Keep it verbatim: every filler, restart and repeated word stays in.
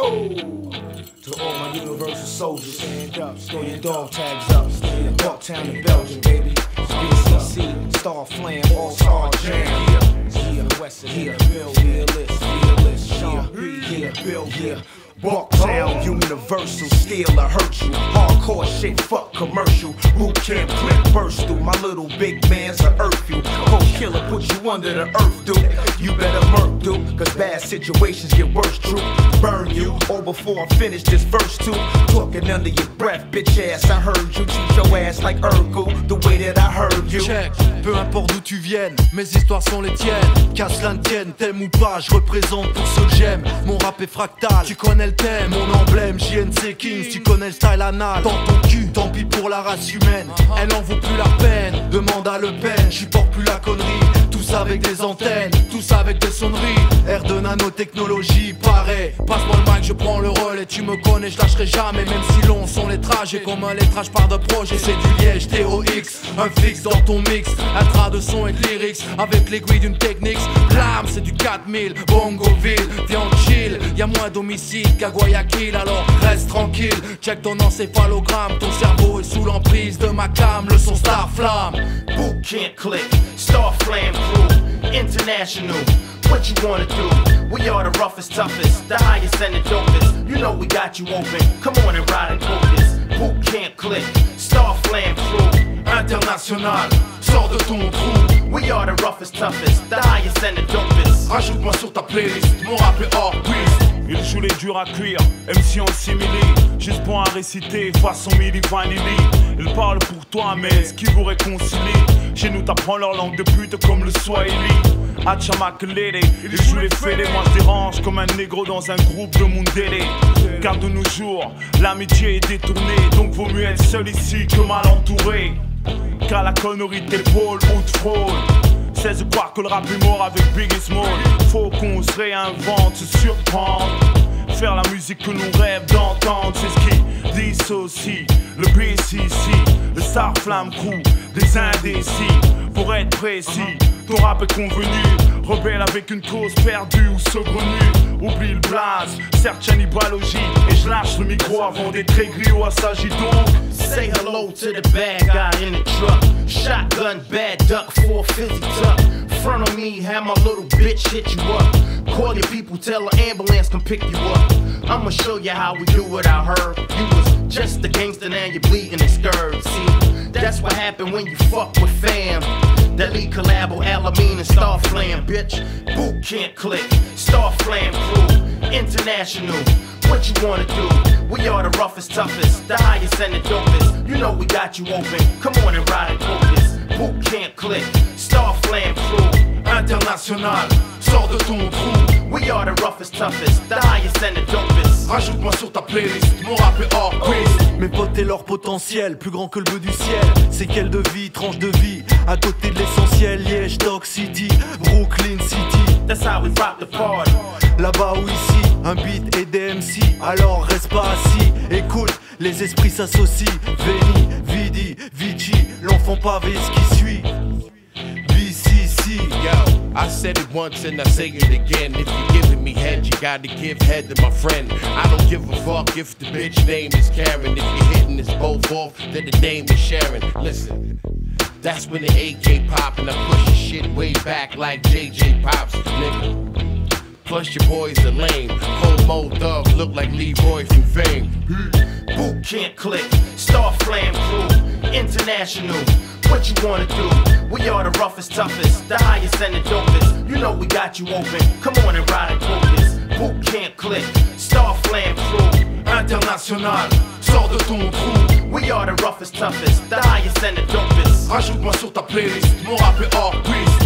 Woo! To all my universal soldiers, stand up, throw your dog tags up. Bucktown in Belgium, baby. B C C, Starflam, All-Star Jam. Yeah, yeah, West here, Bill, realist, realist, Sean B, yeah, Bill, yeah. Bucktown, universal, still I hurt you. Hardcore shit, fuck commercial. Bootcamp clip burst through. My little big man's a earth you. Cold killer put you under the earth, dude. You better murk, dude, cause bad situations get worse, true. Burn you, or before I finish this verse too. Talking under your breath, bitch ass, I heard you. Treat your ass like Urkel, the way that I heard you. Check, peu importe d'où tu viennes, mes histoires sont les tiennes. Qu'à cela ne tienne, t'aimes ou pas, je représente pour ceux que j'aime. Mon rap est fractal, tu connais le thème, mon emblème, J N C Kings, tu connais le style anal. Dans ton cul, tant pis pour la race humaine, elle en vaut plus la peine. Demande à Le Pen, j'y porte plus la connerie. Tout ça avec des antennes, tout ça avec des sonneries. Air de nanotechnologie, pareil. Passe-moi le mic, je prends le relais. Tu me connais, je lâcherai jamais, même si longs sont les trajets. Comme un lettrage par de projet, c'est du liège, T O X. Un fixe dans ton mix, un tra de son et de lyrics. Avec l'aiguille d'une technique, blam, c'est du quatre mille. Bongoville, viens on chill. Y'a moins d'homicide qu'à Guayaquil, alors reste tranquille. Check ton encéphalogramme, ton cerveau est sous l'emprise de ma cam. Le son Starflam. Bootcamp click, Starflam crew, international. What you wanna do? We are the roughest, toughest, the highest and the dopest. You know we got you open. Come on and ride and focus. Bootcamp click, Starflam crew, international. Sors de ton trou. We are the roughest, toughest, the highest and the dopest. Rajoute-moi sur ta playlist, mon rap est hors piste. Il joue les durs à cuire, M C en simili. Juste pour un réciter, façon Milli Vanilli. Il parle pour toi, mais est-ce qu'il vous réconcilie? Chez nous t'apprends leur langue de pute comme le Swahili. Achamakelele, il joue les fêlés. Moi je dérange comme un négro dans un groupe de Mundele. Car de nos jours, l'amitié est détournée. Donc vaut mieux être seul ici que mal entouré. Car la connerie t'épaule, haute fraude. C'est de croire que le rap est mort avec Biggie Small. Faut qu'on se réinvente, se surprendre. Faire la musique que nous rêvons d'entendre, c'est ce qui dissocie le B C C, le Starflam crew, des indécis. Pour être précis, ton rap est convenu. Rebelle avec une cause perdue ou saugrenue. Oublie le blaze, certes cannibalogie. Et je lâche le micro avant d'être aigri ou assagi donc. Say hello to the bad guy in the truck. Shotgun, bad duck, four fifty tuck. Front of me, have my little bitch hit you up. Call your people, tell an ambulance come pick you up. I'ma show you how we do it out here. You was just a gangster, now you bleeding and scared. See, that's what happened when you fuck with fam. That lead collabo, Alamine and Starflam, bitch. Bootcamp click, Starflam crew, international. What you wanna do? We are the roughest, toughest, the highest and the dopest. You know we got you open. Come on and ride and focus. Bootcamp click, Starflam crew, international. Sors de ton trou. We are the roughest, toughest, the highest and the dopest. Rajoute-moi sur ta playlist, mon rap est hors piste. Mes potes et leur potentiel, plus grand que le bleu du ciel. C'est quelle de vie, tranche de vie, à côté de l'essentiel. Liège, Dog City, Brooklyn City. That's how we rock the party. Là-bas ou ici, un beat et des M C. Alors reste pas assis, écoute, les esprits s'associent. Veni, Vidi, Vici, l'enfant pavé, ce qui suit. B C C. Yo, I said it once and I say it again. If you're giving me head, you gotta give head to my friend. I don't give a fuck if the bitch name is Karen. If you're hitting this both off, then the name is Sharon. Listen, that's when the A K pop and I push your shit way back like J J Pops, nigga. Plus your boys are lame. Homo Thug look like Leroy from Fame. Bootcamp click, Starflam crew, international. What you wanna do? We are the roughest, toughest, the highest and the dopest. You know we got you open. Come on and ride and focus. Bootcamp click, Starflam crew, international. Sors de ton trou. We are the roughest, toughest, the highest and the dopest. Rajoute-moi sur ta playlist, mon rap est hors piste.